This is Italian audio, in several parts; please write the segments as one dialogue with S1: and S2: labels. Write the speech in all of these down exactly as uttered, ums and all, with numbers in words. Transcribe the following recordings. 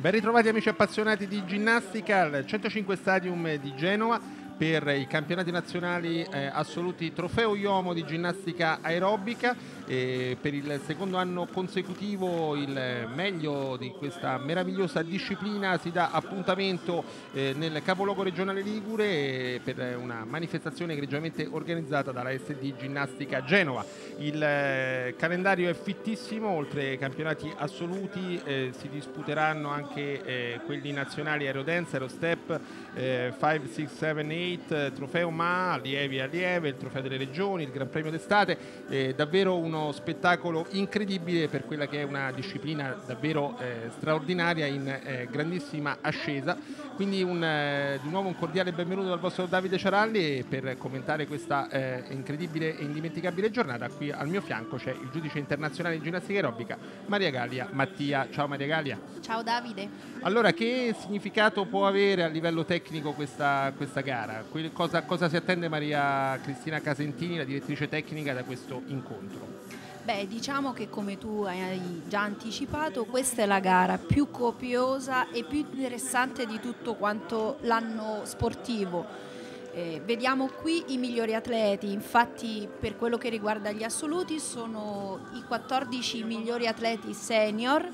S1: Ben ritrovati amici appassionati di ginnastica al centocinque Stadium di Genova per i campionati nazionali eh, assoluti Trofeo Iomo di ginnastica aerobica. E per il secondo anno consecutivo il meglio di questa meravigliosa disciplina si dà appuntamento eh, nel capoluogo regionale Ligure eh, per una manifestazione egregiamente organizzata dalla S D Ginnastica Genova. Il eh, calendario è fittissimo, oltre ai campionati assoluti eh, si disputeranno anche eh, quelli nazionali aerodance, aerostep, eh, cinque, sei, sette, otto, trofeo M A, allievi e allieve, il trofeo delle regioni, il Gran Premio d'estate, eh, davvero uno spettacolo incredibile per quella che è una disciplina davvero eh, straordinaria in eh, grandissima ascesa. Quindi un, eh, di nuovo un cordiale benvenuto dal vostro Davide Ciaralli per commentare questa eh, incredibile e indimenticabile giornata. Qui al mio fianco c'è il giudice internazionale di ginnastica aerobica Maria Galia Mattia. Ciao Maria Galia.
S2: Ciao Davide.
S1: Allora, che significato può avere a livello tecnico questa, questa gara? Cosa, cosa si attende Maria Cristina Casentini, la direttrice tecnica, da questo incontro?
S2: Beh, diciamo che come tu hai già anticipato, questa è la gara più copiosa e più interessante di tutto quanto l'anno sportivo. Eh, vediamo qui i migliori atleti, infatti per quello che riguarda gli assoluti sono i quattordici migliori atleti senior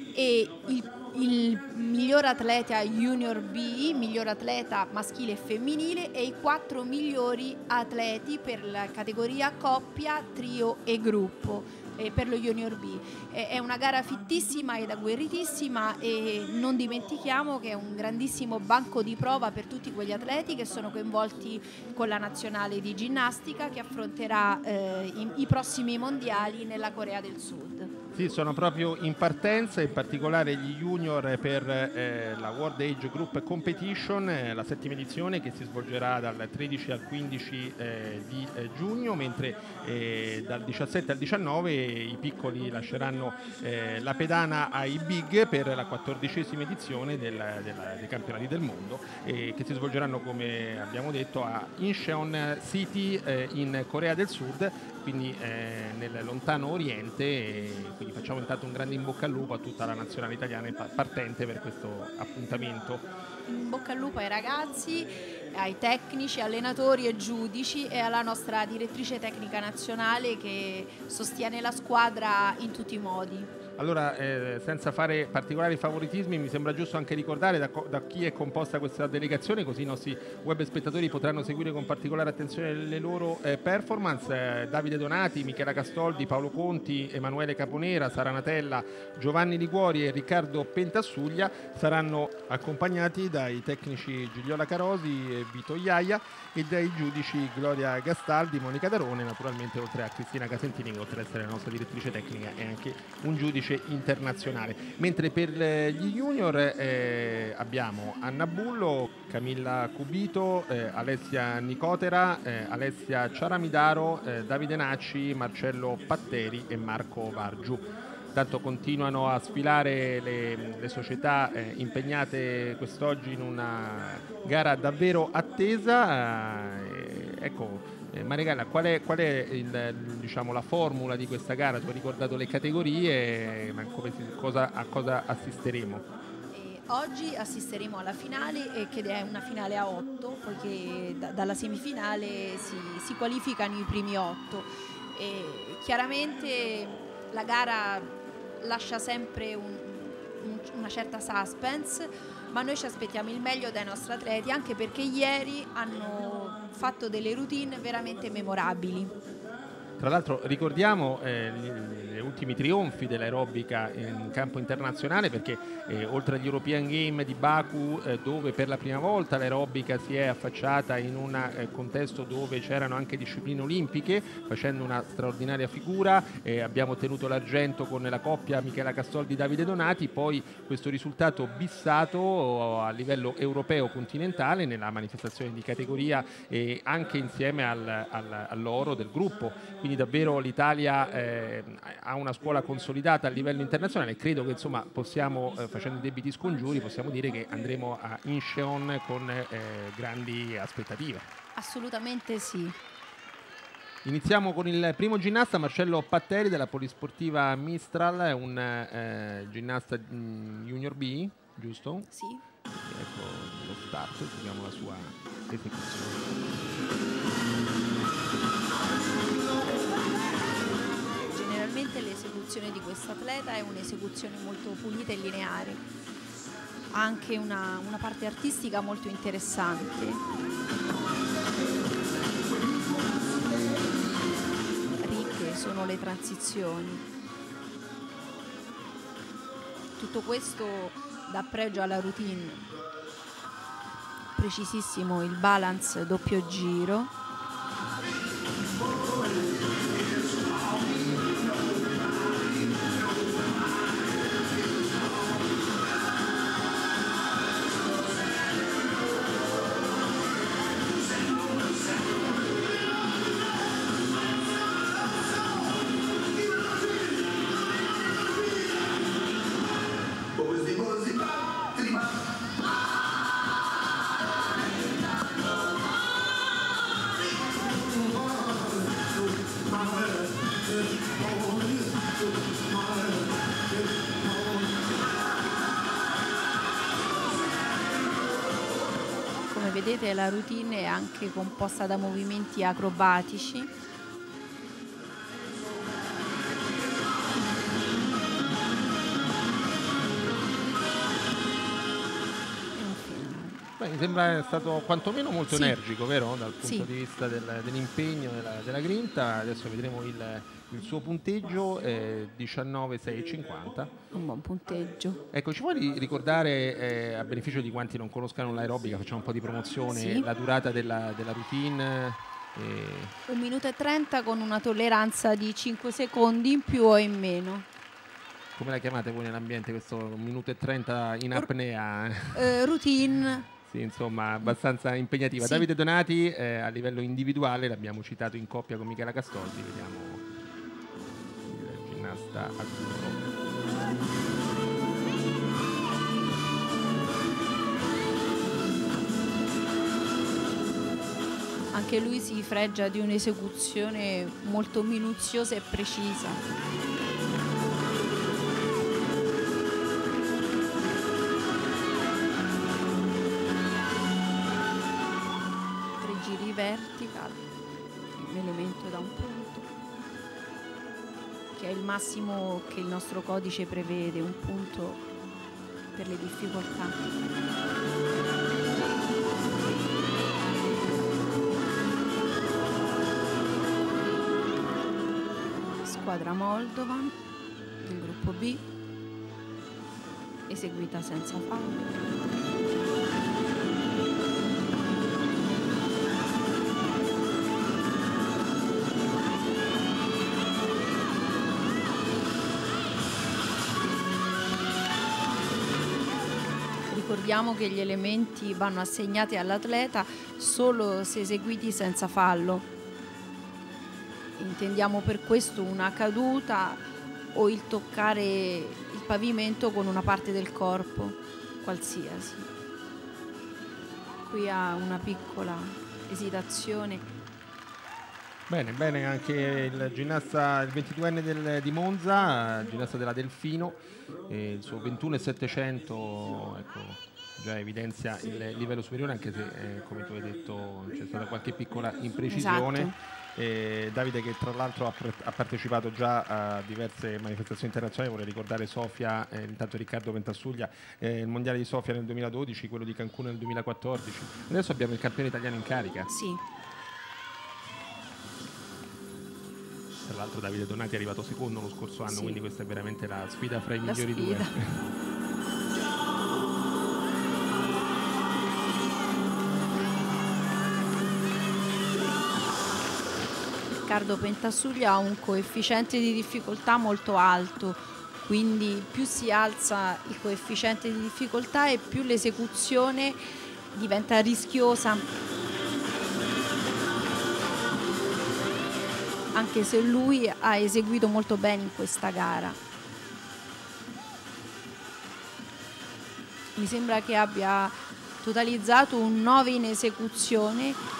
S2: e il il miglior atleta junior B, miglior atleta maschile e femminile, e i quattro migliori atleti per la categoria coppia, trio e gruppo eh, per lo junior B. Eh, è una gara fittissima ed agguerritissima e non dimentichiamo che è un grandissimo banco di prova per tutti quegli atleti che sono coinvolti con la nazionale di ginnastica che affronterà eh, i, i prossimi mondiali nella Corea del Sud.
S1: Sì, sono proprio in partenza, in particolare gli junior per eh, la World Age Group Competition, eh, la settima edizione che si svolgerà dal tredici al quindici eh, di eh, giugno, mentre eh, dal diciassette al diciannove i piccoli lasceranno eh, la pedana ai big per la quattordicesima edizione del, del, dei campionati del mondo, eh, che si svolgeranno, come abbiamo detto, a Incheon City eh, in Corea del Sud, quindi eh, nel lontano oriente. E quindi facciamo intanto un grande in bocca al lupo a tutta la nazionale italiana partente per questo appuntamento.
S2: In bocca al lupo ai ragazzi, ai tecnici, allenatori e giudici e alla nostra direttrice tecnica nazionale che sostiene la squadra in tutti i modi.
S1: Allora, eh, senza fare particolari favoritismi, mi sembra giusto anche ricordare da, da chi è composta questa delegazione, così i nostri web spettatori potranno seguire con particolare attenzione le loro eh, performance. Eh, Davide Donati, Michela Castoldi, Paolo Conti, Emanuele Caponera, Sara Natella, Giovanni Liguori e Riccardo Pentassuglia saranno accompagnati dai tecnici Gigliola Carosi e Vito Iaia e dai giudici Gloria Gastaldi, Monica Darone, naturalmente, oltre a Cristina Casentini che, oltre ad essere la nostra direttrice tecnica, è anche un giudice internazionale. Mentre per gli junior eh, abbiamo Anna Bullo, Camilla Cubito, eh, Alessia Nicotera, eh, Alessia Ciaramidaro, eh, Davide Nacci, Marcello Patteri e Marco Vargiu. Intanto continuano a sfilare le, le società eh, impegnate quest'oggi in una gara davvero attesa. Eh, ecco, eh, Maria Galia, qual è, qual è il, diciamo, la formula di questa gara? Tu hai ricordato le categorie, ma come si, cosa, a cosa assisteremo?
S2: E oggi assisteremo alla finale, eh, che è una finale a otto, poiché da, dalla semifinale si, si qualificano i primi otto. E chiaramente la gara lascia sempre un, un, una certa suspense, ma noi ci aspettiamo il meglio dai nostri atleti, anche perché ieri hanno fatto delle routine veramente memorabili.
S1: Tra l'altro ricordiamo eh, gli, gli ultimi trionfi dell'aerobica in campo internazionale, perché eh, oltre agli European Game di Baku, eh, dove per la prima volta l'aerobica si è affacciata in un eh, contesto dove c'erano anche discipline olimpiche, facendo una straordinaria figura, eh, abbiamo ottenuto l'argento con la coppia Michela Castoldi-Davide Donati, poi questo risultato bissato a livello europeo continentale nella manifestazione di categoria, eh, anche insieme al, al, all'oro del gruppo. Quindi davvero l'Italia eh, ha una scuola consolidata a livello internazionale. Credo che, insomma, possiamo, eh, facendo i debiti scongiuri, possiamo dire che andremo a Incheon con eh, grandi aspettative.
S2: Assolutamente sì.
S1: Iniziamo con il primo ginnasta, Marcello Patteri della Polisportiva Mistral, un eh, ginnasta mh, junior B. giusto?
S2: Sì.
S1: Ecco lo start, seguiamo la sua esecuzione.
S2: Generalmente l'esecuzione di questo atleta è un'esecuzione molto pulita e lineare, ha anche una, una parte artistica molto interessante. Ricche sono le transizioni. Tutto questo dà pregio alla routine. Precisissimo il balance doppio giro. Come vedete la routine è anche composta da movimenti acrobatici.
S1: Beh, mi sembra stato quantomeno molto
S2: sì.
S1: energico, vero? Dal punto
S2: sì.
S1: di vista del, dell'impegno e della, della grinta. Adesso vedremo il, il suo punteggio, eh, diciannove sei cinquanta.
S2: Un buon punteggio.
S1: Ecco, ci vuoi ricordare, eh, a beneficio di quanti non conoscano l'aerobica, facciamo un po' di promozione,
S2: sì.
S1: la durata della, della routine? Eh...
S2: Un minuto e trenta con una tolleranza di cinque secondi in più o in meno.
S1: Come la chiamate voi nell'ambiente questo un minuto e trenta in apnea?
S2: Uh, routine.
S1: Sì, insomma, abbastanza impegnativa.
S2: Sì.
S1: Davide Donati, eh, a livello individuale, l'abbiamo citato in coppia con Michela Castoldi. Vediamo il ginnasta azzurro.
S2: Anche lui si fregia di un'esecuzione molto minuziosa e precisa. Vertical, l'elemento da un punto, che è il massimo che il nostro codice prevede, un punto per le difficoltà. Squadra Moldovan del gruppo B, eseguita senza fallo. Ricordiamo che gli elementi vanno assegnati all'atleta solo se eseguiti senza fallo. Intendiamo per questo una caduta o il toccare il pavimento con una parte del corpo, qualsiasi. Qui ha una piccola esitazione.
S1: Bene, bene anche il ginnasta, il ventiduenne del, di Monza, ginnasta della Delfino, eh, il suo ventuno e settecento, ecco, già evidenzia il livello superiore, anche se eh, come tu hai detto c'è stata qualche piccola imprecisione.
S2: Esatto.
S1: Eh, Davide, che tra l'altro ha, pre- ha partecipato già a diverse manifestazioni internazionali, vorrei ricordare Sofia, eh, intanto Riccardo Pentassuglia, eh, il mondiale di Sofia nel duemiladodici, quello di Cancun nel duemilaquattordici. Adesso abbiamo il campione italiano in carica.
S2: Sì.
S1: Tra l'altro Davide Donati è arrivato secondo lo scorso anno, sì. Quindi questa è veramente la sfida fra i
S2: la
S1: migliori
S2: sfida.
S1: due.
S2: Riccardo Pentassuglia ha un coefficiente di difficoltà molto alto, quindi più si alza il coefficiente di difficoltà e più l'esecuzione diventa rischiosa. Anche se lui ha eseguito molto bene in questa gara. Mi sembra che abbia totalizzato un nove in esecuzione.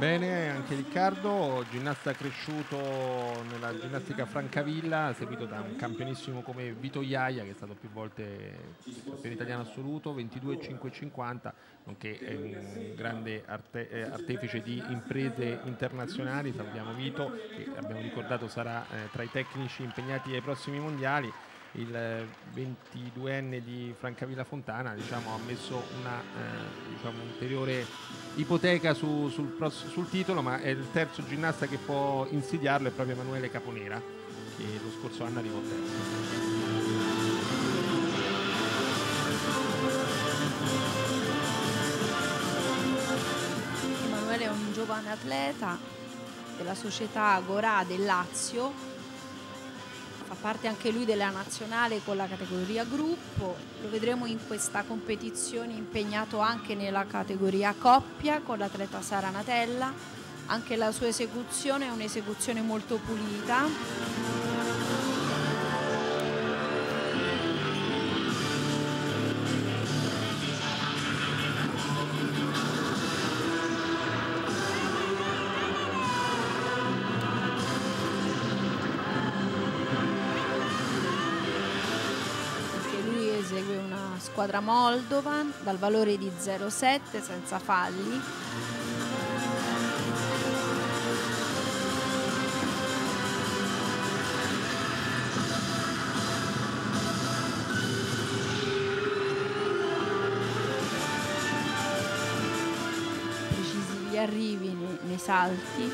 S1: Bene, anche Riccardo, ginnasta cresciuto nella ginnastica Francavilla, seguito da un campionissimo come Vito Iaia, che è stato più volte campione italiano assoluto, ventidue cinque cinquanta, nonché un grande arte, eh, artefice di imprese internazionali. Salutiamo Vito, che abbiamo ricordato sarà eh, tra i tecnici impegnati ai prossimi mondiali. Il ventiduenne di Francavilla Fontana, diciamo, ha messo una eh, diciamo, ulteriore ipoteca su, sul, sul titolo, ma è il terzo ginnasta che può insidiarlo, è proprio Emanuele Caponera, che lo scorso anno arrivò terzo.
S2: Emanuele è un giovane atleta della società Gorà del Lazio, fa parte anche lui della nazionale con la categoria gruppo, lo vedremo in questa competizione impegnato anche nella categoria coppia con l'atleta Sara Natella. Anche la sua esecuzione è un'esecuzione molto pulita. Esegue una squadra Moldovan dal valore di zero virgola sette senza falli. Precisi gli arrivi nei, nei salti.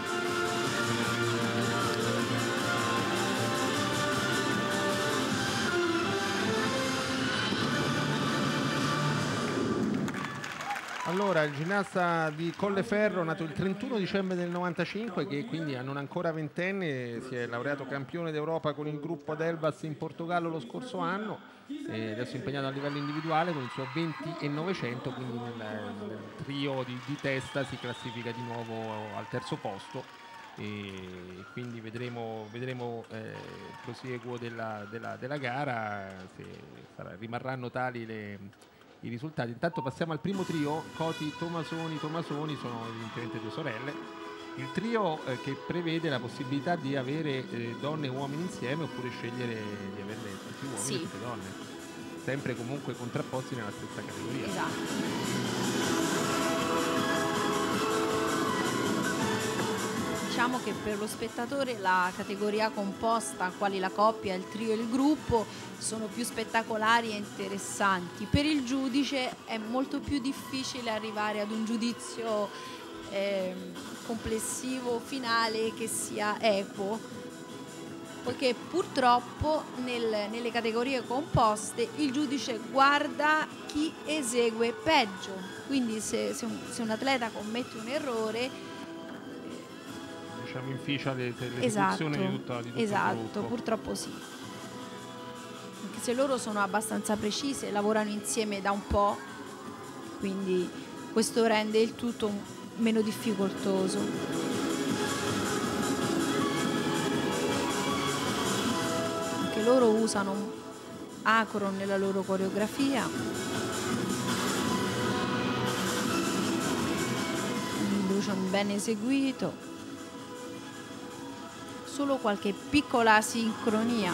S1: Allora, il ginnasta di Colleferro, nato il trentuno dicembre del novantacinque, che quindi non ancora ventenne, si è laureato campione d'Europa con il gruppo ad Elvas in Portogallo lo scorso anno, e adesso è impegnato a livello individuale con il suo venti e novecento, quindi nel, nel trio di, di testa si classifica di nuovo al terzo posto, e quindi vedremo, vedremo eh, il prosieguo della, della, della gara, se sarà, rimarranno tali le... i risultati. Intanto passiamo al primo trio, Coti, Tomasoni, Tomasoni, sono evidentemente due sorelle, il trio eh, che prevede la possibilità di avere eh, donne e uomini insieme, oppure scegliere di averle più uomini
S2: sì.
S1: e più donne, sempre comunque contrapposti nella stessa categoria.
S2: Esatto. Diciamo che per lo spettatore la categoria composta, quali la coppia, il trio e il gruppo, sono più spettacolari e interessanti. Per il giudice è molto più difficile arrivare ad un giudizio eh, complessivo finale che sia equo, poiché purtroppo nel, nelle categorie composte il giudice guarda chi esegue peggio, quindi se, se, un, se un atleta commette un errore,
S1: diciamo, inficia l'esecuzione
S2: esatto,
S1: di tutto, di tutto
S2: esatto,
S1: il gruppo.
S2: purtroppo sì. Anche se loro sono abbastanza precise, lavorano insieme da un po', quindi questo rende il tutto meno difficoltoso. Anche loro usano un acron nella loro coreografia. Un illusion ben eseguito. Solo qualche piccola sincronia.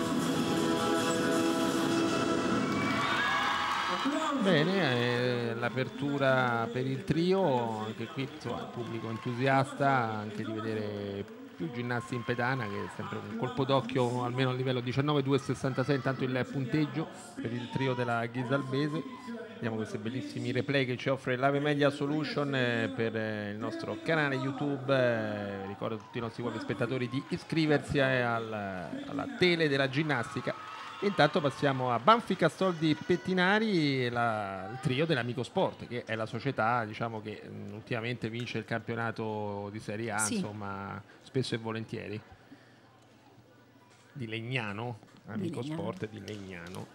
S1: Bene, eh, l'apertura per il trio, anche qui insomma, il pubblico entusiasta anche di vedere più ginnasti in pedana, che è sempre un colpo d'occhio almeno a livello diciannove due sessantasei, intanto il punteggio per il trio della Ghisalbese. Vediamo questi bellissimi replay che ci offre l'Ave Media Solution eh, per eh, il nostro canale YouTube. Eh, ricordo a tutti i nostri web spettatori di iscriversi eh, al, alla tele della ginnastica. E intanto passiamo a Banfi Castoldi Pettinari, la, il trio dell'Amico Sport, che è la società, diciamo, che mh, ultimamente vince il campionato di Serie A, sì, insomma, spesso e volentieri. Di Legnano, Amico di Legnano. Sport di Legnano.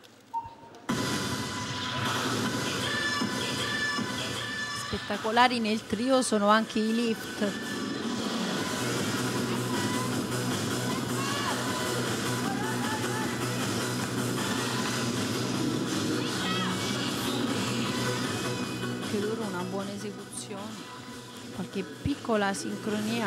S2: Spettacolari nel trio sono anche i lift. Anche loro una buona esecuzione. qualche piccola sincronia.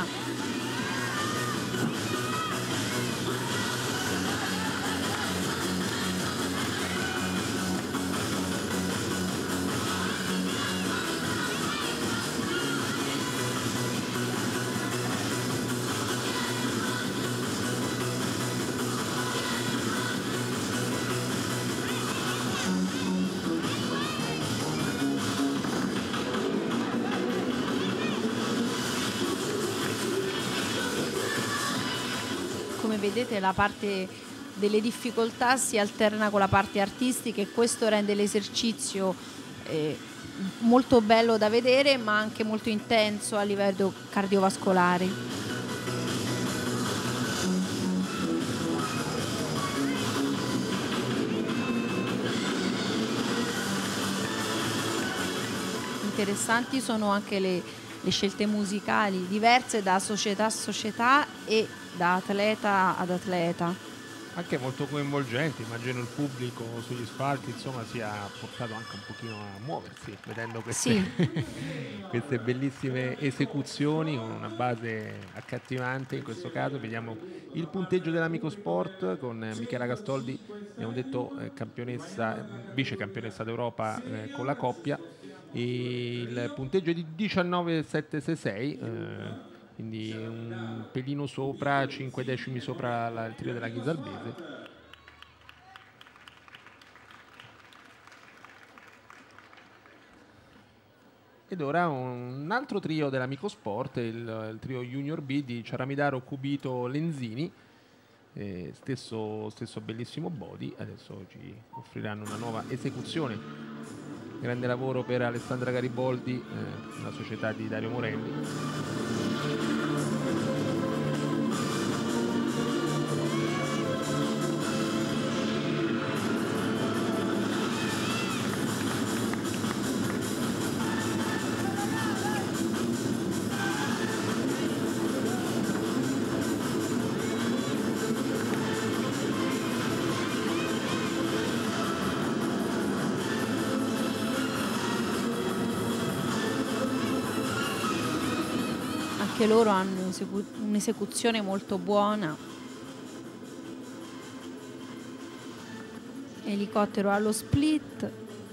S2: Come vedete, la parte delle difficoltà si alterna con la parte artistica e questo rende l'esercizio eh, molto bello da vedere, ma anche molto intenso a livello cardiovascolare. Interessanti sono anche le, le scelte musicali, diverse da società a società e da atleta ad atleta.
S1: Anche molto coinvolgenti, immagino il pubblico sugli spalti insomma sia portato anche un pochino a muoversi vedendo queste, sì. queste bellissime esecuzioni con una base accattivante. In questo caso vediamo il punteggio dell'Amico Sport con Michela Castoldi, abbiamo detto eh, campionessa, vice campionessa d'Europa eh, con la coppia, e il punteggio è di diciannove virgola settecentosessantasei, eh, quindi un pelino sopra, cinque decimi sopra la, il trio della Ghisalbese. Ed ora un altro trio dell'Amico Sport, il, il trio Junior B di Ciaramidaro, Cubito, Lenzini, eh, stesso, stesso bellissimo body. Adesso ci offriranno una nuova esecuzione. Grande lavoro per Alessandra Gariboldi, eh, la società di Dario Morelli.
S2: Anche loro hanno un'esecuzione molto buona. Elicottero allo split,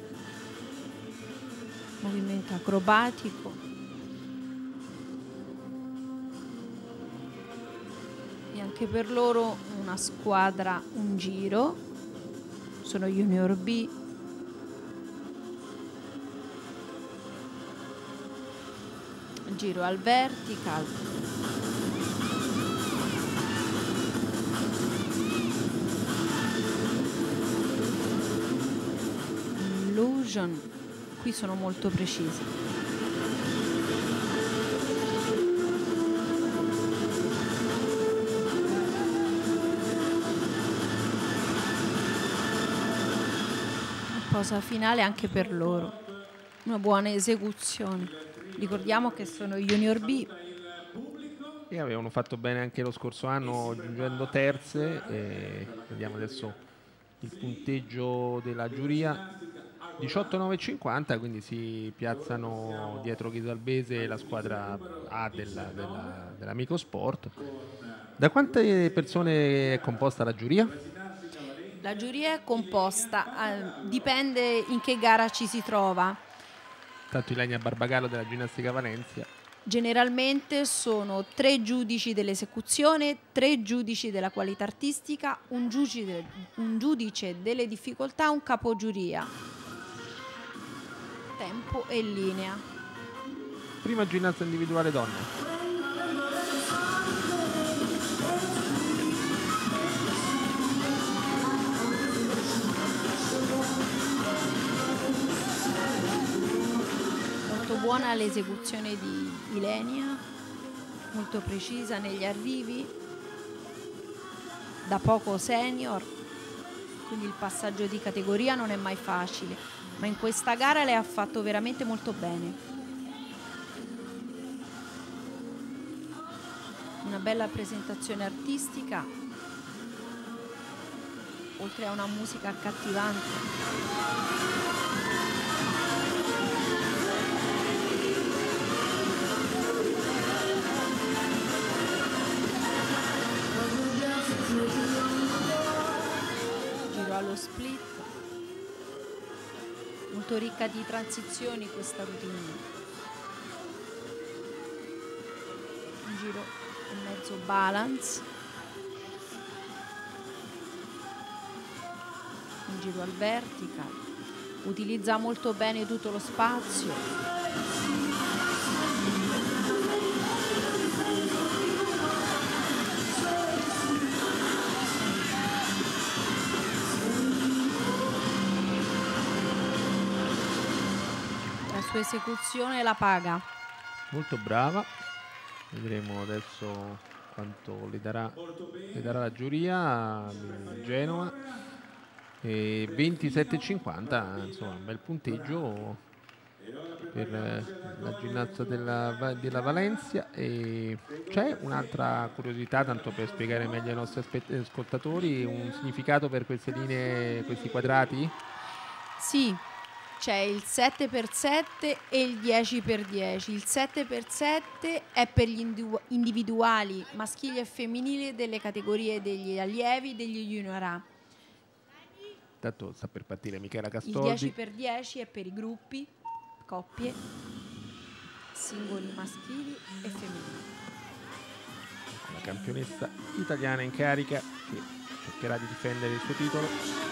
S2: movimento acrobatico. E anche per loro una squadra, un giro. Sono Junior B. Giro al vertical, illusion, qui sono molto precisi. Posa finale anche per loro, una buona esecuzione. Ricordiamo che sono Junior B.
S1: E avevano fatto bene anche lo scorso anno giungendo terze. E vediamo adesso il punteggio della giuria, diciotto virgola novecentocinquanta, quindi si piazzano dietro Ghisalbese e la squadra A della, della, dell'Amico Sport. Da quante persone è composta la giuria?
S2: La giuria è composta, eh, dipende in che gara ci si trova.
S1: Tanto Ilenia Barbagallo della Ginnastica Valencia.
S2: Generalmente sono tre giudici dell'esecuzione, tre giudici della qualità artistica, un giudice, un giudice delle difficoltà, un capogiuria. Tempo e linea.
S1: Prima ginnasta individuale donna.
S2: Buona l'esecuzione di Ilenia, molto precisa negli arrivi, da poco senior, quindi il passaggio di categoria non è mai facile, ma in questa gara le ha fatto veramente molto bene. Una bella presentazione artistica, oltre a una musica accattivante. molto ricca di transizioni questa routine. Un giro e mezzo balance, un giro al vertical, utilizza molto bene tutto lo spazio. La sua esecuzione la paga.
S1: Molto brava. Vedremo adesso quanto le darà, le darà la giuria di Genova. E ventisette e cinquanta, insomma, un bel punteggio per la ginnasta della, della Valencia. E c'è un'altra curiosità, tanto per spiegare meglio ai nostri ascoltatori, un significato per queste linee, questi quadrati?
S2: Sì. C'è il sette per sette e il dieci per dieci. Il sette per sette è per gli individuali maschili e femminili delle categorie degli allievi degli junior A.
S1: Intanto sta per partire Michela Castoldi.
S2: Il dieci per dieci è per i gruppi, coppie, singoli maschili e femminili.
S1: La campionessa italiana in carica che cercherà di difendere il suo titolo.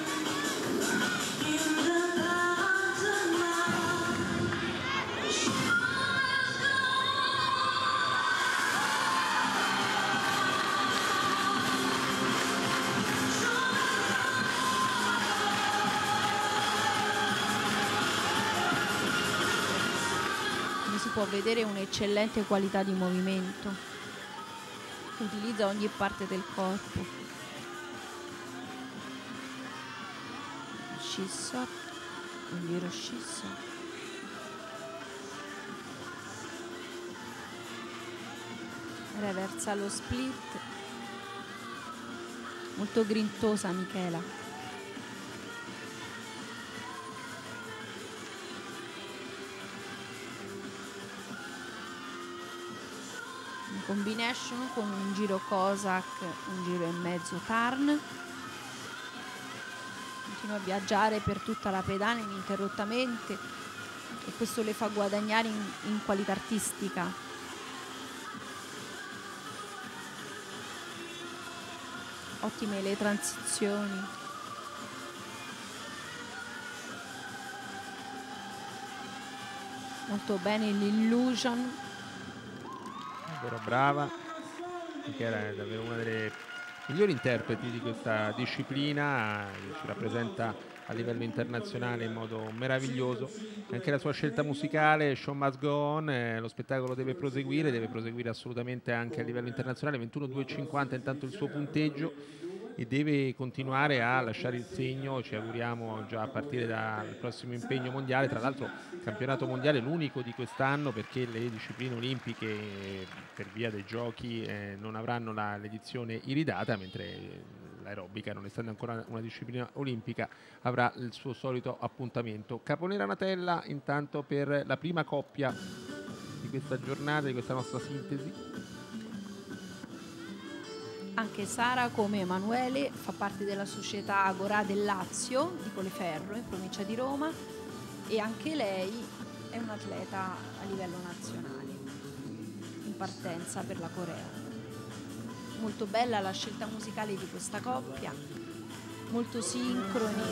S2: Può vedere un'eccellente qualità di movimento, utilizza ogni parte del corpo. Scissa, un giro scissa, reversa lo split, molto grintosa Michela. Combination con un giro Cossack, un giro e mezzo turn. Continua a viaggiare per tutta la pedana ininterrottamente e questo le fa guadagnare in, in qualità artistica. Ottime le transizioni. Molto bene l'illusion.
S1: Davvero brava, Michela è davvero una delle migliori interpreti di questa disciplina, ci rappresenta a livello internazionale in modo meraviglioso. Anche la sua scelta musicale, Show Must Go On, eh, lo spettacolo deve proseguire, deve proseguire assolutamente anche a livello internazionale. ventuno due e cinquanta intanto il suo punteggio e deve continuare a lasciare il segno, ci auguriamo già a partire dal prossimo impegno mondiale. Tra l'altro campionato mondiale l'unico di quest'anno, perché le discipline olimpiche per via dei giochi eh, non avranno la, l'edizione iridata, mentre l'aerobica, non essendo ancora una disciplina olimpica, avrà il suo solito appuntamento. Caponera Natella intanto per la prima coppia di questa giornata, di questa nostra sintesi.
S2: Anche Sara, come Emanuele, fa parte della società Agorà del Lazio di Colleferro in provincia di Roma e anche lei è un'atleta a livello nazionale in partenza per la Corea. Molto bella la scelta musicale di questa coppia, molto sincroni.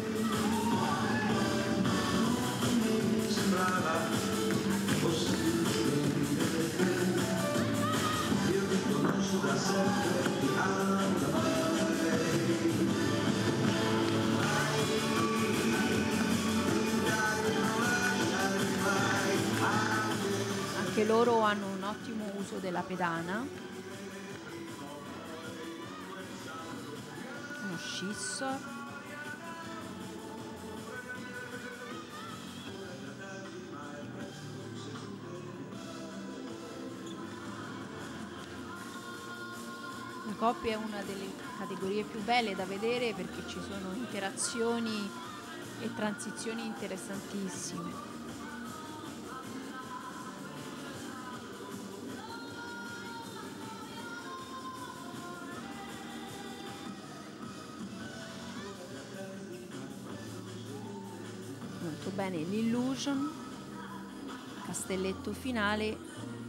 S2: Anche loro hanno un ottimo uso della pedana, uno scisso. La coppia è una delle categorie più belle da vedere perché ci sono interazioni e transizioni interessantissime. Molto bene l'Illusion, castelletto finale e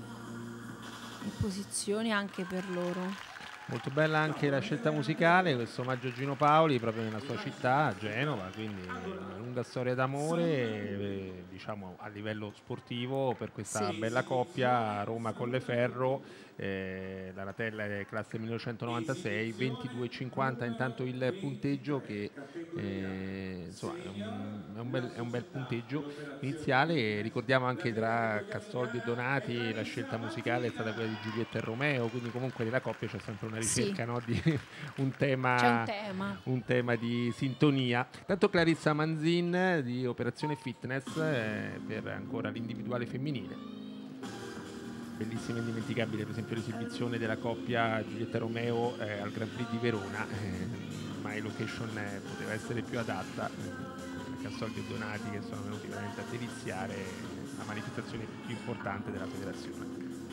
S2: posizioni anche per loro.
S1: Molto bella anche la scelta musicale, questo omaggio a Gino Paoli proprio nella sua città, Genova, quindi una lunga storia d'amore, eh, diciamo a livello sportivo per questa
S2: Sì.
S1: bella coppia Roma-Colleferro, eh, la Ratella è classe millenovecentonovantasei, ventidue e cinquanta intanto il punteggio che eh, insomma è un, è, un bel, è un bel punteggio iniziale. Ricordiamo anche tra Castoldi e Donati la scelta musicale è stata quella di Giulietta e Romeo, quindi comunque nella coppia c'è sempre una ricerca,
S2: Sì.
S1: no, di un tema,
S2: C'è un tema.
S1: un tema di sintonia. Tanto Clarissa Manzin di Operazione Fitness eh, per ancora l'individuale femminile. Bellissima e indimenticabile per esempio l'esibizione della coppia Giulietta Romeo eh, al Grand Prix di Verona, eh, mai location eh, poteva essere più adatta, eh, Castoldi e Donati che sono venuti veramente a deliziare la manifestazione più importante della federazione.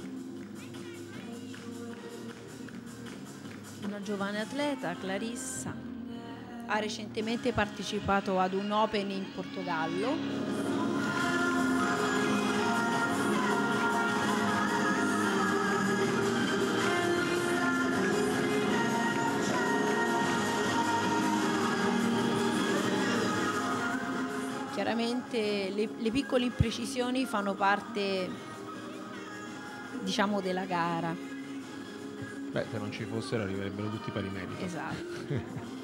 S2: Una giovane atleta, Clarissa, ha recentemente partecipato ad un Open in Portogallo. Chiaramente le, le piccole imprecisioni fanno parte, diciamo, della gara.
S1: Beh, se non ci fossero arriverebbero tutti pari merito.
S2: Esatto.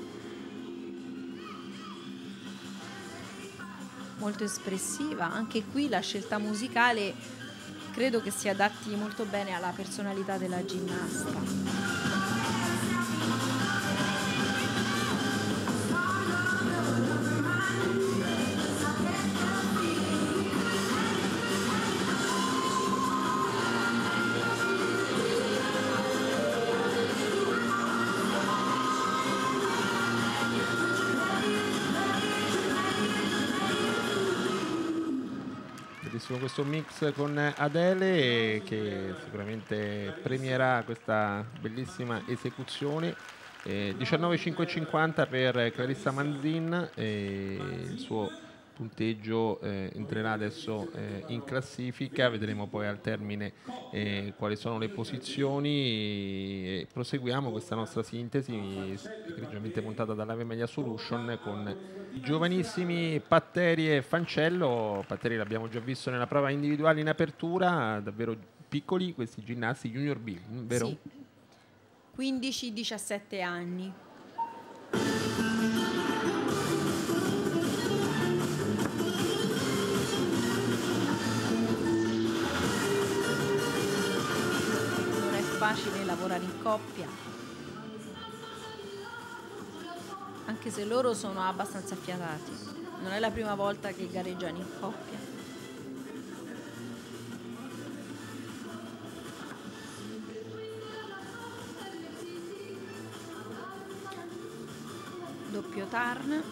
S2: Molto espressiva, anche qui la scelta musicale credo che si adatti molto bene alla personalità della ginnasta.
S1: Questo mix con Adele che sicuramente premierà questa bellissima esecuzione. eh, diciannove virgola cinquecentocinquanta per Clarissa Manzin, e il suo punteggio eh, entrerà adesso eh, in classifica, vedremo poi al termine eh, quali sono le posizioni e proseguiamo questa nostra sintesi egregiamente montata dalla Media Solution con i giovanissimi Patteri e Fancello. Patteri l'abbiamo già visto nella prova individuale in apertura, davvero piccoli questi ginnasti Junior B, vero?
S2: Sì, quindici diciassette anni. Non è facile lavorare in coppia, anche se loro sono abbastanza affiatati. Non è la prima volta che gareggiano in coppia. Doppio turn.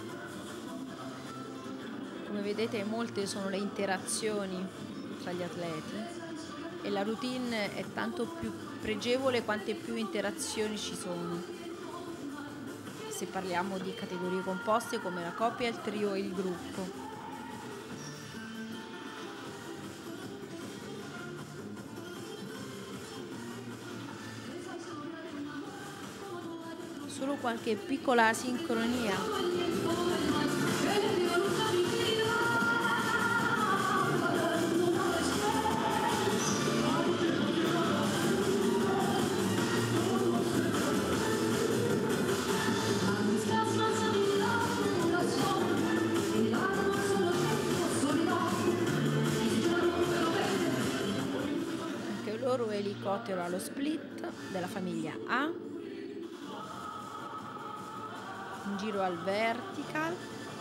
S2: Come vedete molte sono le interazioni tra gli atleti e la routine è tanto più pregevole quante più interazioni ci sono. Se parliamo di categorie composte come la coppia, il trio e il gruppo. Solo qualche piccola sincronia. Anche loro elicottero allo split della famiglia A. Un giro al vertical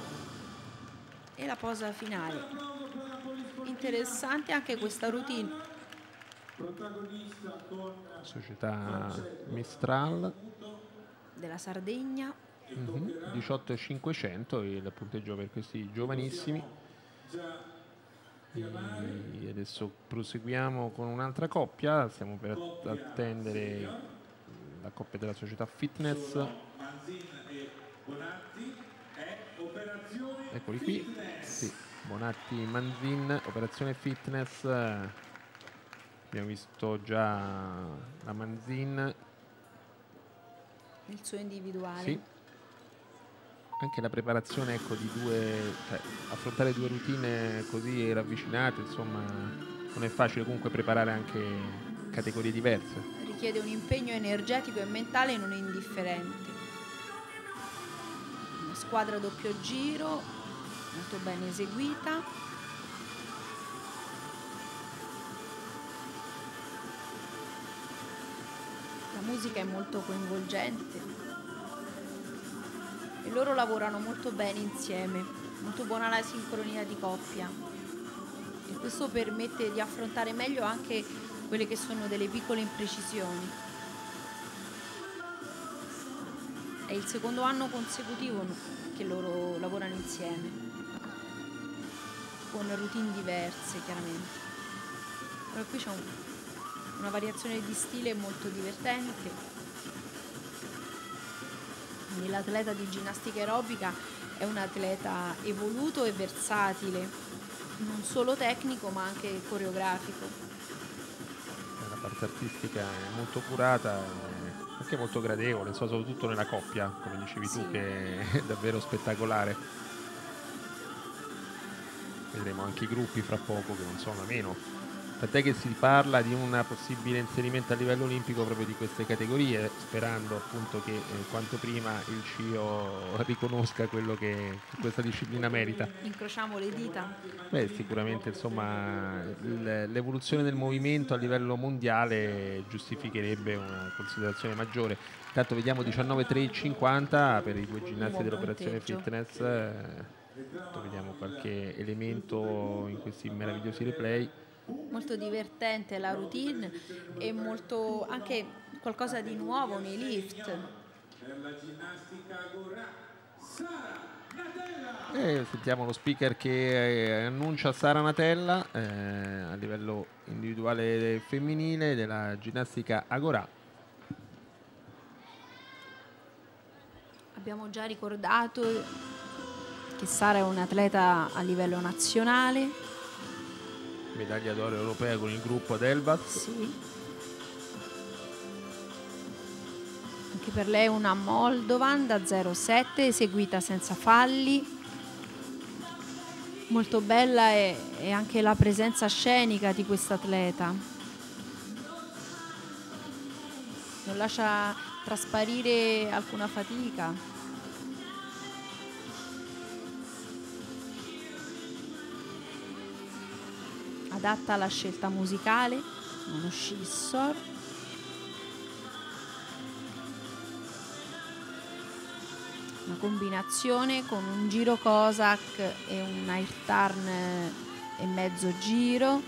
S2: e la posa finale. Interessante anche questa routine.
S1: Società Mistral
S2: Della Sardegna.
S1: uh-huh. diciotto e cinquecento il punteggio per questi giovanissimi. E adesso proseguiamo con un'altra coppia, stiamo per attendere la coppia della società Fitness. Eccoli qui, sì, Bonatti Manzin, operazione fitness. Abbiamo visto già la Manzin.
S2: Il suo individuale.
S1: Sì. Anche la preparazione, ecco, di due, cioè, affrontare due routine così ravvicinate, insomma, non è facile comunque preparare anche categorie diverse.
S2: Richiede un impegno energetico e mentale non indifferente. Una squadra doppio giro, molto ben eseguita. La musica è molto coinvolgente. E loro lavorano molto bene insieme, molto buona la sincronia di coppia e questo permette di affrontare meglio anche quelle che sono delle piccole imprecisioni. È il secondo anno consecutivo che loro lavorano insieme, con routine diverse chiaramente. Però qui c'è un, una variazione di stile molto divertente. L'atleta di ginnastica aerobica è un atleta evoluto e versatile, non solo tecnico ma anche coreografico.
S1: La parte artistica è molto curata, anche molto gradevole, so, soprattutto nella coppia, come dicevi sì. tu, che è davvero spettacolare. Vedremo anche i gruppi fra poco, che non sono da meno. Tant'è che si parla di un possibile inserimento a livello olimpico proprio di queste categorie, sperando appunto che eh, quanto prima il C I O riconosca quello che questa disciplina merita.
S2: Incrociamo le dita.
S1: Beh, sicuramente insomma l'evoluzione del movimento a livello mondiale giustificherebbe una considerazione maggiore. Intanto vediamo diciannove tre e cinquanta per i due ginnasti dell'operazione fitness. Eh, vediamo qualche elemento in questi meravigliosi replay.
S2: Molto divertente la routine e molto anche qualcosa di nuovo nei lift.
S1: E sentiamo lo speaker che annuncia Sara Natella eh, a livello individuale femminile della ginnastica Agorà.
S2: Abbiamo già ricordato che Sara è un'atleta a livello nazionale.
S1: Medaglia d'oro europea con il gruppo ad Elbaz.
S2: Sì. Anche per lei una Moldovan da zero sette, eseguita senza falli. Molto bella è, è anche la presenza scenica di questa atleta. Non lascia trasparire alcuna fatica. Adatta alla scelta musicale, uno scissor. Una combinazione con un giro Cossack e un air turn e mezzo giro.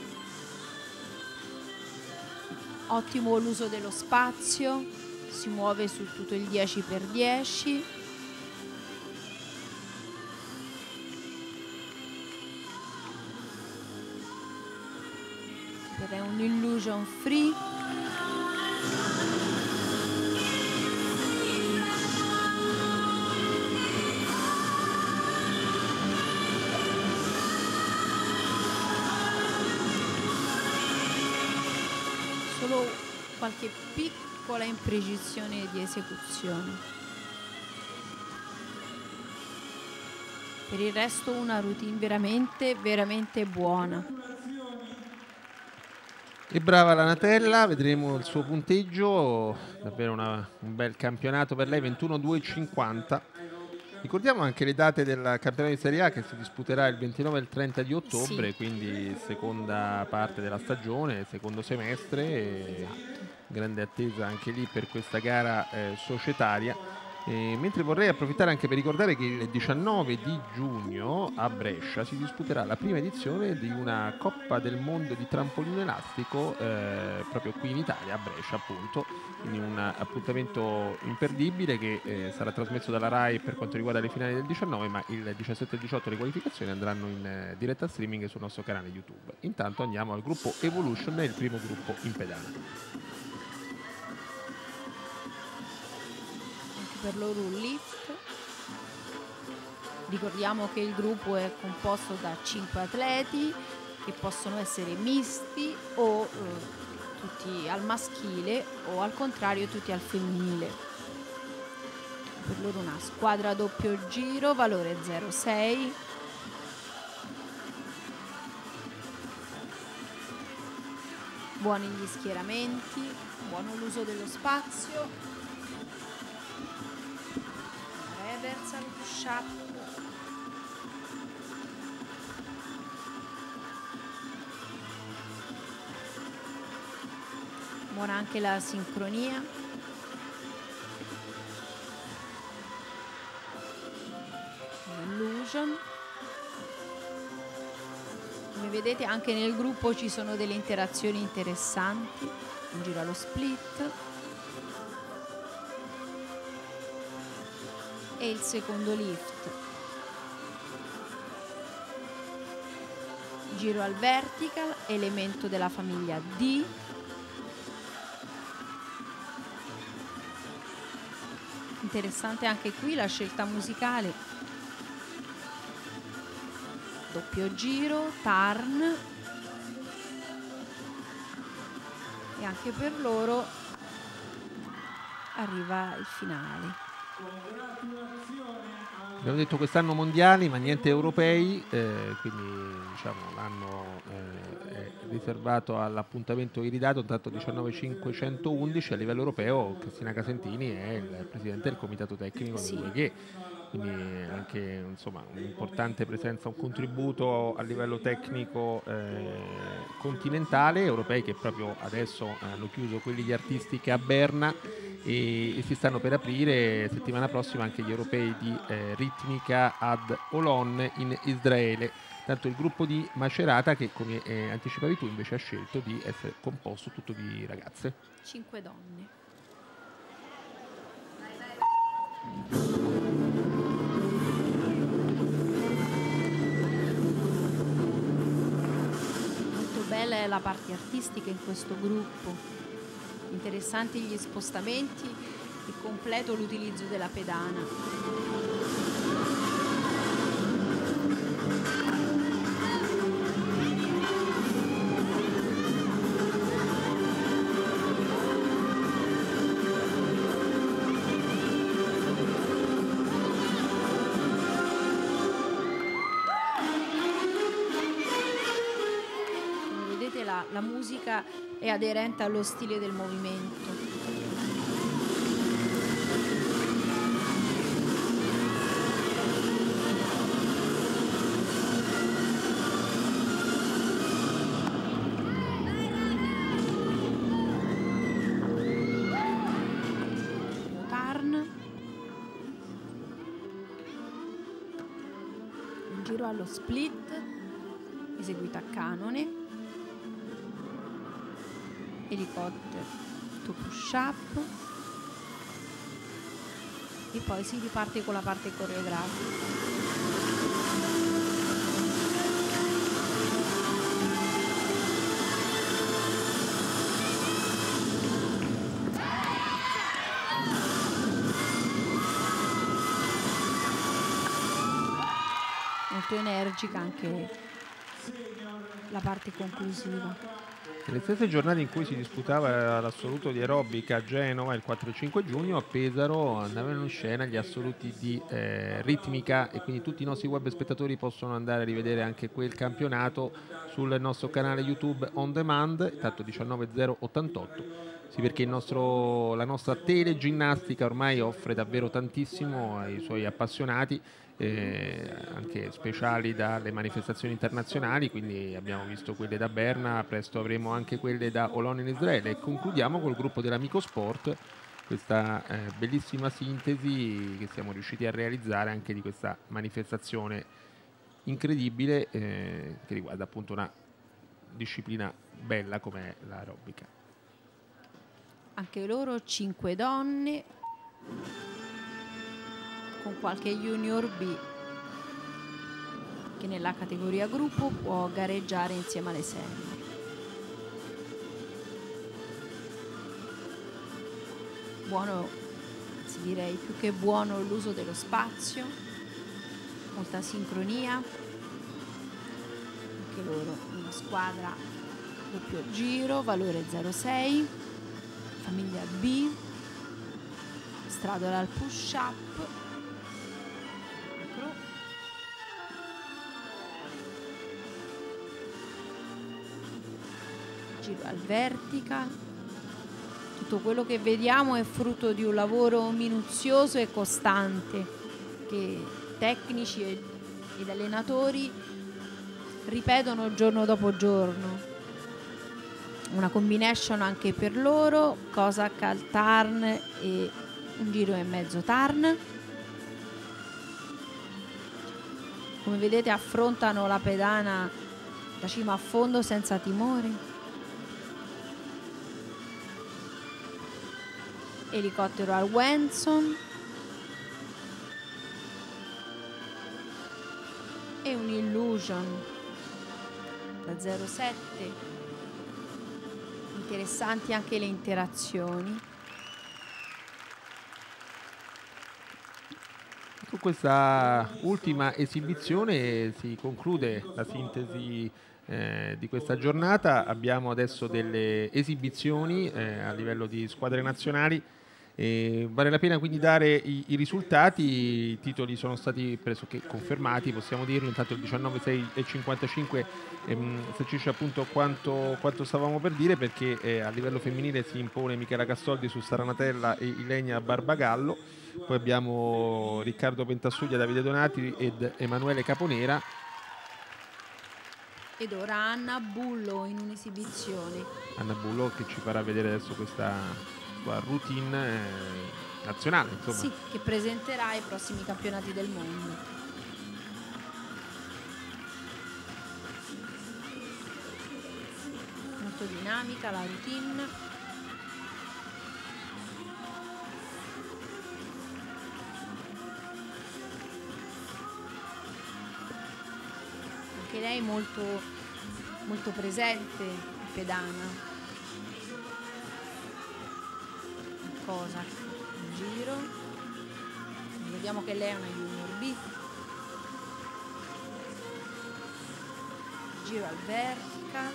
S2: Ottimo l'uso dello spazio, si muove su tutto il dieci per dieci. È un illusion free. Solo qualche piccola imprecisione di esecuzione. Per il resto una routine veramente veramente buona.
S1: E brava la Natella, vedremo il suo punteggio, davvero una, un bel campionato per lei, ventuno due e cinquanta. Ricordiamo anche le date del campionato di Serie A che si disputerà il ventinove e il trenta di ottobre, sì. Quindi seconda parte della stagione, secondo semestre, e grande attesa anche lì per questa gara eh, societaria. E mentre vorrei approfittare anche per ricordare che il diciannove di giugno a Brescia si disputerà la prima edizione di una Coppa del Mondo di trampolino elastico eh, proprio qui in Italia, a Brescia appunto, quindi un appuntamento imperdibile che eh, sarà trasmesso dalla RAI per quanto riguarda le finali del diciannove, ma il diciassette e diciotto le qualificazioni andranno in eh, diretta streaming sul nostro canale YouTube. Intanto andiamo al gruppo Evolution, il primo gruppo in pedana.
S2: Per loro un lift, Ricordiamo che il gruppo è composto da cinque atleti che possono essere misti o eh, tutti al maschile o al contrario tutti al femminile. Per loro una squadra doppio giro, valore zero sei. Buoni gli schieramenti, buono l'uso dello spazio. Reversal, push up. Buona anche la sincronia. Illusion. Come vedete anche nel gruppo ci sono delle interazioni interessanti. Un giro allo split. E il secondo lift. Giro al vertical, elemento della famiglia D. Interessante anche qui la scelta musicale. Doppio giro, turn, e anche per loro arriva il finale.
S1: Abbiamo detto quest'anno mondiali ma niente europei, eh, quindi diciamo l'anno eh, è riservato all'appuntamento iridato, intanto diciannove cinquecentoundici. A livello europeo Cristina Casentini è il presidente del comitato tecnico
S2: Sì.
S1: del U E G E, quindi anche insomma un'importante presenza, un contributo a livello tecnico eh, continentale. Europei che proprio adesso hanno chiuso quelli di artistica a Berna e, e si stanno per aprire settimana prossima anche gli europei di eh, ritmica ad Olon in Israele. Tanto il gruppo di Macerata che, come eh, anticipavi tu, invece ha scelto di essere composto tutto di ragazze.
S2: Cinque donne. Bella è la parte artistica in questo gruppo, interessanti gli spostamenti e completo l'utilizzo della pedana. La, la musica è aderente allo stile del movimento. Turn. Un giro allo split eseguito a canone. Elicottero to push up e poi si riparte con la parte coreografica. Molto energica anche la parte conclusiva.
S1: Nelle stesse giornate in cui si disputava l'assoluto di aerobica a Genova il quattro e cinque giugno, a Pesaro andavano in scena gli assoluti di eh, ritmica e quindi tutti i nostri web spettatori possono andare a rivedere anche quel campionato sul nostro canale YouTube on demand, tanto diciannove zero ottantotto. Sì, perché il nostro, la nostra teleginnastica ormai offre davvero tantissimo ai suoi appassionati, eh, anche speciali dalle manifestazioni internazionali, quindi abbiamo visto quelle da Berna, presto avremo anche quelle da Olon in Israele e concludiamo col gruppo dell'Amico Sport, questa eh, bellissima sintesi che siamo riusciti a realizzare anche di questa manifestazione incredibile eh, che riguarda appunto una disciplina bella come l'aerobica.
S2: Anche loro cinque donne con qualche junior B che nella categoria gruppo può gareggiare insieme alle senior. Buono, anzi direi più che buono, l'uso dello spazio. molta sincronia, anche loro una squadra doppio giro, valore zero sei, famiglia B, stradola al push up, giro al vertical. Tutto quello che vediamo è frutto di un lavoro minuzioso e costante che tecnici ed allenatori ripetono giorno dopo giorno. Una combination anche per loro, Cossack al turn e un giro e mezzo turn. Come vedete affrontano la pedana da cima a fondo senza timori. Elicottero al Wenson e un Illusion da zero sette. Interessanti anche le interazioni.
S1: Con questa ultima esibizione si conclude la sintesi eh, di questa giornata. Abbiamo adesso delle esibizioni eh, a livello di squadre nazionali. E vale la pena quindi dare i, i risultati. I titoli sono stati pressoché confermati, possiamo dirlo. Intanto il diciannove sei e cinquantacinque ehm, sancisce appunto quanto, quanto stavamo per dire, perché eh, a livello femminile si impone Michela Castoldi su Saranatella e Ilenia Barbagallo. Poi abbiamo Riccardo Pentassuglia, Davide Donati ed Emanuele Caponera.
S2: Ed ora Anna Bullo in un'esibizione.
S1: Anna Bullo che ci farà vedere adesso questa sua routine eh, nazionale, insomma.
S2: Sì, che presenterà ai prossimi campionati del mondo. Molto dinamica la routine. Anche lei molto, molto presente in pedana. Cosa? Un giro. Vediamo che lei è una Junior B. Giro al vertical.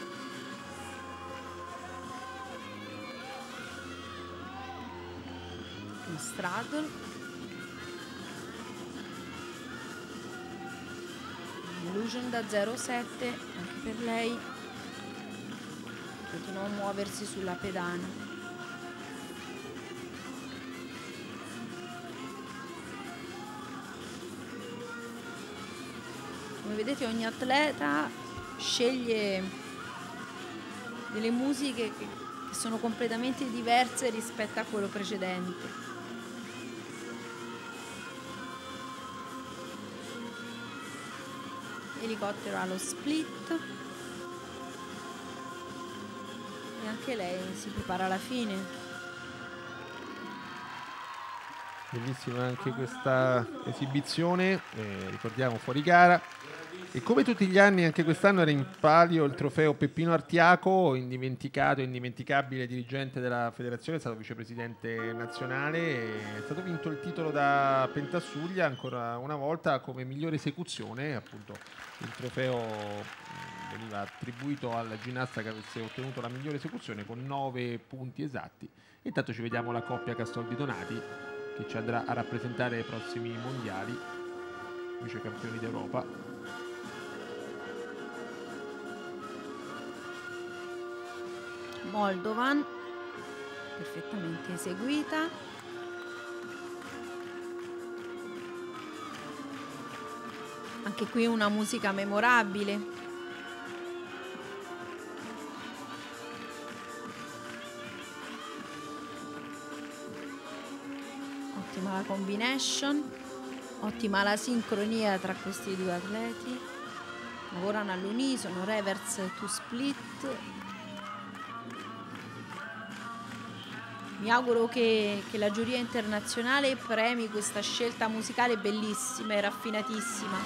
S2: Un straddle. Illusion da zero sette anche per lei. Continua a muoversi sulla pedana. Come vedete ogni atleta sceglie delle musiche che sono completamente diverse rispetto a quello precedente. Elicottero allo split e anche lei si prepara alla fine.
S1: Bellissima anche questa esibizione, eh, ricordiamo fuori gara. E come tutti gli anni anche quest'anno era in palio il trofeo Peppino Artiaco, indimenticato e indimenticabile dirigente della federazione, è stato vicepresidente nazionale, è stato vinto il titolo da Pentassuglia ancora una volta come migliore esecuzione. Appunto il trofeo veniva attribuito alla ginnasta che avesse ottenuto la migliore esecuzione con nove punti esatti. Intanto ci vediamo la coppia Castoldi-Donati che ci andrà a rappresentare ai prossimi mondiali, vice campioni d'Europa.
S2: Moldovan, perfettamente eseguita. Anche qui una musica memorabile. Ottima la combination, ottima la sincronia tra questi due atleti. Lavorano all'unisono, reverse to split. Mi auguro che, che la giuria internazionale premi questa scelta musicale bellissima e raffinatissima.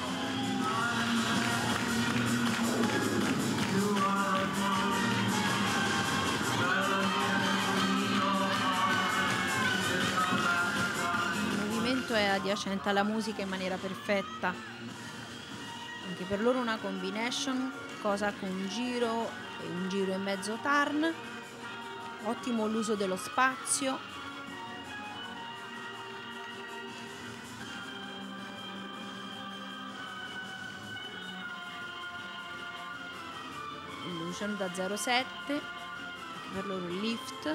S2: Il movimento è adiacente alla musica in maniera perfetta. anche per loro una combination, cosa con un giro e un giro e mezzo turn, ottimo l'uso dello spazio, illusion da zero sette, per loro il lift,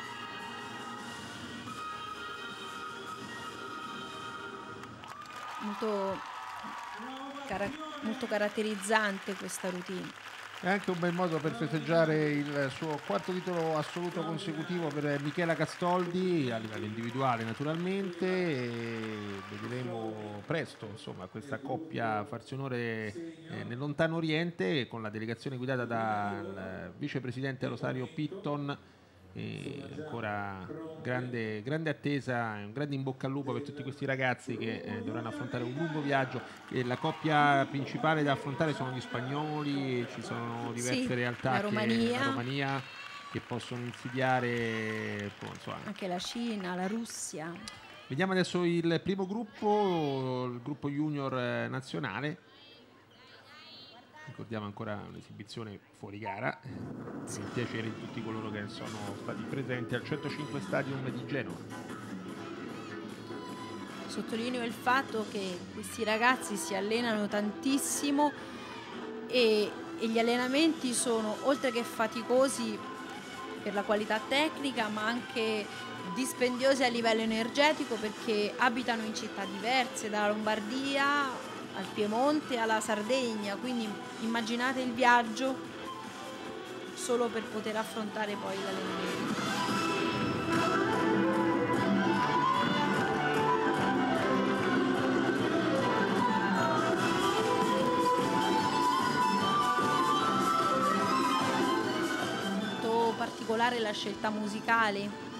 S2: molto, cara- molto caratterizzante questa routine.
S1: È anche un bel modo per festeggiare il suo quarto titolo assoluto consecutivo per Michela Castoldi, a livello individuale naturalmente, e vedremo presto insomma questa coppia farsi onore eh, nel lontano oriente, con la delegazione guidata dal vicepresidente Rosario Pitton. E ancora grande, grande attesa, un grande in bocca al lupo per tutti questi ragazzi che eh, dovranno affrontare un lungo viaggio. E la coppia principale da affrontare sono gli spagnoli, ci sono diverse
S2: Sì,
S1: realtà,
S2: la
S1: che
S2: Romania.
S1: la Romania che possono insidiare, insomma.
S2: Anche la Cina, la Russia.
S1: Vediamo adesso il primo gruppo, il gruppo junior eh, nazionale. Ricordiamo ancora un'esibizione fuori gara, sì. Il piacere di tutti coloro che sono stati presenti al centocinque Stadium di Genova.
S2: Sottolineo il fatto che questi ragazzi si allenano tantissimo e, e gli allenamenti sono, oltre che faticosi per la qualità tecnica, ma anche dispendiosi a livello energetico, perché abitano in città diverse, dalla Lombardia al Piemonte, alla Sardegna, quindi immaginate il viaggio solo per poter affrontare poi l'allenamento. Molto particolare la scelta musicale,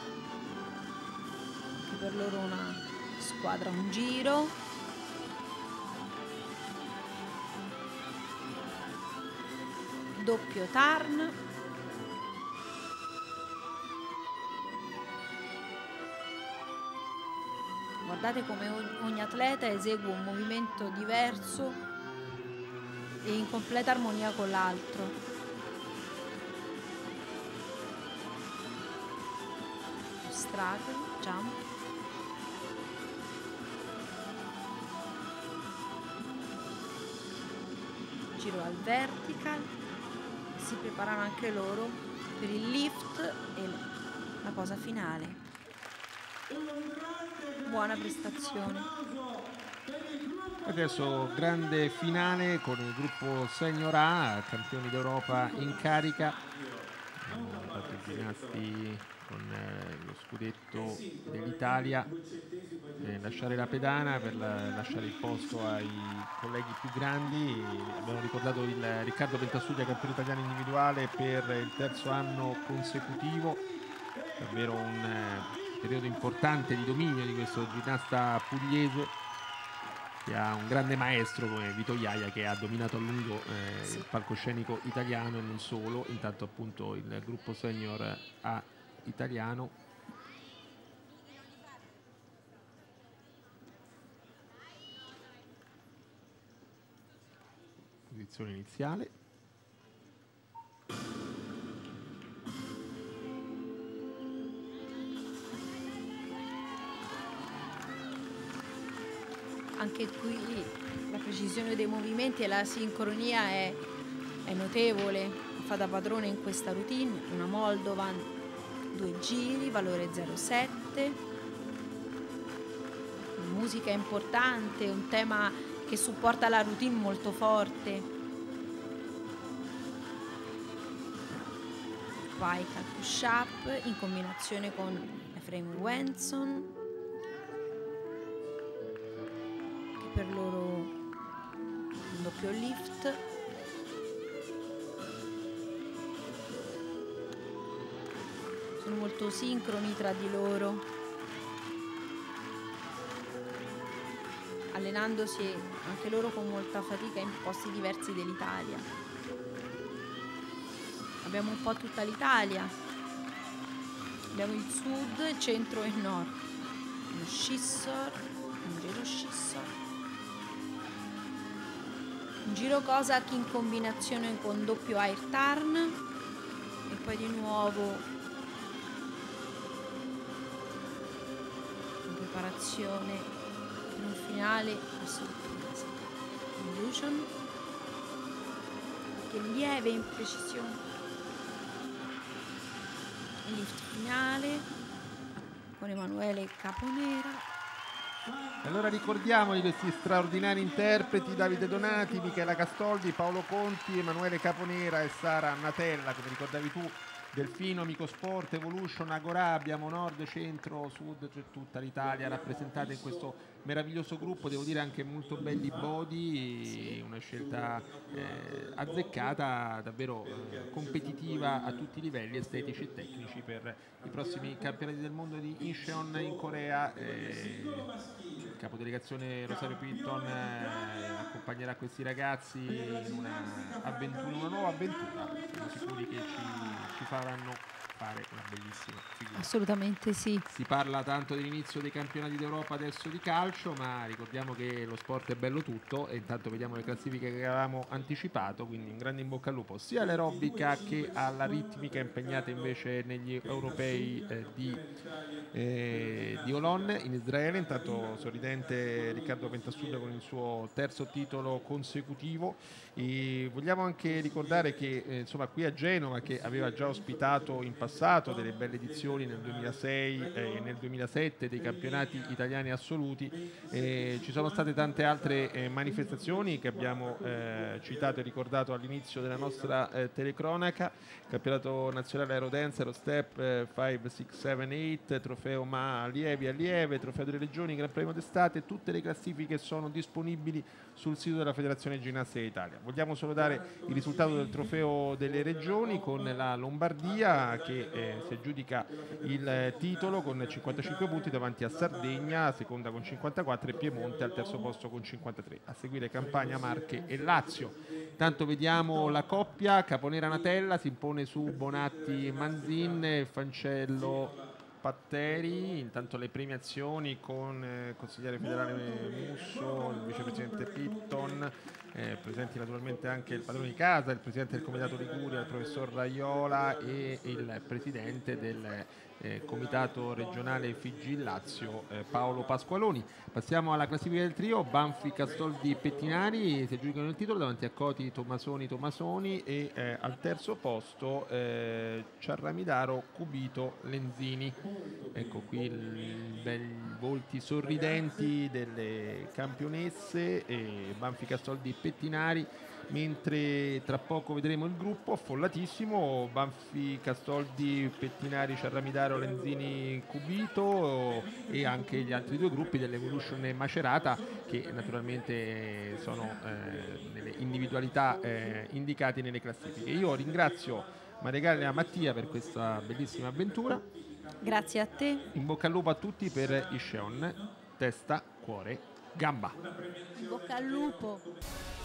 S2: anche per loro una squadra, un giro. Doppio turn, guardate come ogni atleta esegue un movimento diverso e in completa armonia con l'altro. Straddle, jump, giro al vertical. Si preparano anche loro per il lift e la posa finale. Buona prestazione.
S1: Adesso grande finale con il gruppo Senior A, campioni d'Europa in carica. I ginnasti con eh, lo scudetto dell'Italia, eh, lasciare la pedana per la, lasciare il posto ai colleghi più grandi. Abbiamo ricordato il Riccardo Pentastuglia, campione italiano individuale per il terzo anno consecutivo, davvero un eh, periodo importante di dominio di questo ginnasta pugliese, che ha un grande maestro come Vito Iaia, che ha dominato a lungo eh, sì. il palcoscenico italiano e non solo. Intanto appunto il gruppo Senior A italiano posizione iniziale.
S2: Anche qui la precisione dei movimenti e la sincronia è, è notevole, fa da padrone in questa routine. Una Moldovan, due giri, valore zero sette, musica importante, un tema che supporta la routine molto forte. Vical push up in combinazione con Efraim Wenson, che per loro un doppio lift. Sono molto sincroni tra di loro, allenandosi anche loro con molta fatica in posti diversi dell'Italia. Abbiamo un po' tutta l'Italia, abbiamo il sud, il centro e il nord. Uno scissor, un giro scissor. un giro Cossack in combinazione con doppio air turn e poi di nuovo in preparazione per un finale a sorpresa. Illusion, che lieve imprecisione, il lift finale con Emanuele Caponera.
S1: Allora ricordiamo di questi straordinari interpreti: Davide Donati, Michela Castoldi, Paolo Conti, Emanuele Caponera e Sara Natella, come ricordavi tu. Delfino, Amicosport, Evolution, Agorà, abbiamo nord, centro, sud, cioè tutta l'Italia rappresentata in questo meraviglioso gruppo, devo dire anche molto belli body, una scelta eh, azzeccata, davvero eh, competitiva a tutti i livelli estetici e tecnici per i prossimi campionati del mondo di Incheon in Corea. Eh, il capodelegazione Rosario Pitton eh, accompagnerà questi ragazzi in una, avventura, una nuova avventura, siamo sicuri che ci, ci faranno fare una bellissima figura.
S2: Assolutamente sì.
S1: Si parla tanto dell'inizio dei campionati d'Europa adesso di calcio, ma ricordiamo che lo sport è bello tutto e intanto vediamo le classifiche che avevamo anticipato, quindi un grande in bocca al lupo sia all'aerobica che alla ritmica impegnata invece negli europei eh, di, eh, di Olon in Israele. Intanto sorridente Riccardo Pentasud con il suo terzo titolo consecutivo. E vogliamo anche ricordare che eh, insomma qui a Genova, che aveva già ospitato in passato delle belle edizioni nel duemilasei e nel duemilasette dei campionati italiani assoluti, eh, ci sono state tante altre eh, manifestazioni che abbiamo eh, citato e ricordato all'inizio della nostra eh, telecronaca: campionato nazionale Aerodance, Aerostep eh, cinque, sei, sette, otto, trofeo Ma allievi allieve, trofeo delle regioni, Gran Premio d'estate. Tutte le classifiche sono disponibili sul sito della Federazione Ginnastica Italia. Vogliamo solo dare il risultato del trofeo delle regioni con la Lombardia che eh, si aggiudica il eh, titolo con cinquantacinque punti davanti a Sardegna, seconda con cinquantaquattro, e Piemonte al terzo posto con cinquantatré. A seguire Campania, Marche e Lazio. Intanto vediamo la coppia Caponera Natella si impone su Bonatti Manzin, Fancello Patteri. Intanto le premiazioni con eh, il consigliere federale Musso, il vicepresidente Pitton, eh, presenti naturalmente anche il padrone di casa, il presidente del comitato Liguria, il professor Raiola, e il presidente del eh, comitato regionale Figi Lazio, eh, Paolo Pasqualoni. Passiamo alla classifica del trio: Banfi, Castoldi, Pettinari si aggiudicano il titolo davanti a Coti, Tommasoni, Tommasoni e eh, al terzo posto eh, Ciarramidaro, Cubito, Lenzini. Ecco qui i belli volti sorridenti delle campionesse, e Banfi, Castoldi, Pettinari, mentre tra poco vedremo il gruppo affollatissimo: Banfi, Castoldi, Pettinari, Ciarramidaro, Lenzini, Cubito, e anche gli altri due gruppi dell'Evolution e Macerata, che naturalmente sono eh, nelle individualità eh, indicate nelle classifiche. Io ringrazio Maria Galla e Mattia per questa bellissima avventura.
S2: Grazie a te.
S1: In bocca al lupo a tutti per Incheon. Testa, cuore, gamba.
S2: In bocca al lupo.